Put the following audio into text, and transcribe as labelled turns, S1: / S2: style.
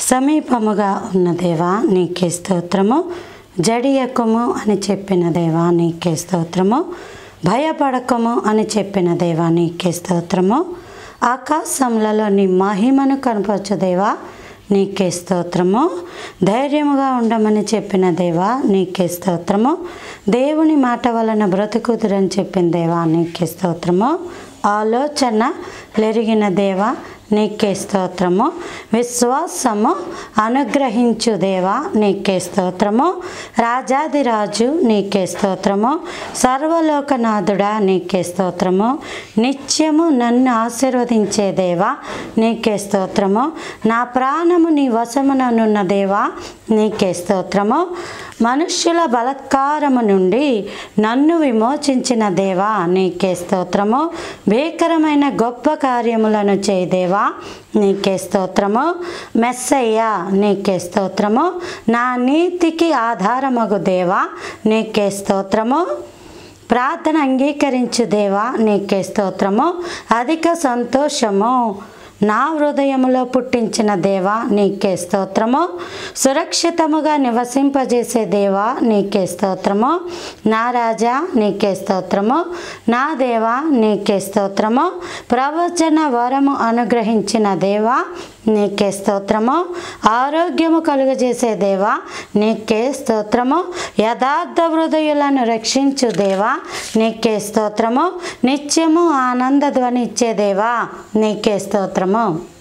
S1: సమీపముగా ఉన్న దేవా నీకే స్తోత్రము. జడియకము అని చెప్పిన దేవా నీకే స్తోత్రము. భయపడకము అని చెప్పిన దేవా నీకే స్తోత్రము. ఆకాశములలో నీ మహిమను కనపరచు దేవా నీకే స్తోత్రము. ధైర్యముగా ఉండమని చెప్పిన దేవా నీకే స్తోత్రము. దేవుని మాట వలన బ్రతుకుదురని చెప్పిన దేవా నీకే స్తోత్రము. ఆలోచన లెరిగిన దేవా నీకే స్తోత్రము. విశ్వాసము అనుగ్రహించు దేవా నీకే స్తోత్రము. రాజాదిరాజు నీకే స్తోత్రము. సర్వలోకనాథుడా నీకే స్తోత్రము. నిత్యము నన్ను ఆశీర్వదించే దేవా నీకే స్తోత్రము. నా ప్రాణము నీ వశముననున్న దేవా నీకే స్తోత్రము. మనుష్యుల బలత్కారము నుండి నన్ను విమోచించిన దేవా నీకే స్తోత్రము. భీకరమైన గొప్ప కార్యములను చేయదేవా నీకే స్తోత్రము. మెస్సయ్య నీకే స్తోత్రము. నా నీతికి ఆధారమగు దేవా నీకే స్తోత్రము. ప్రార్థన అంగీకరించు దేవా నీకే స్తోత్రము. అధిక సంతోషము నా హృదయములో పుట్టించిన దేవా నీకే స్తోత్రము. సురక్షితముగా నివసింపజేసే దేవా నీకే స్తోత్రము. నా రాజా నీకే స్తోత్రము. నా దేవా నీకే స్తోత్రము. ప్రవచన వరము అనుగ్రహించిన దేవా నీకే స్తోత్రము. ఆరోగ్యము కలుగజేసే దేవా నీకే స్తోత్రము. యథార్థ హృదయులను రక్షించు దేవా నీకే స్తోత్రము. నిత్యము ఆనంద ధ్వని ఇచ్చే దేవా నీకే స్తోత్రము.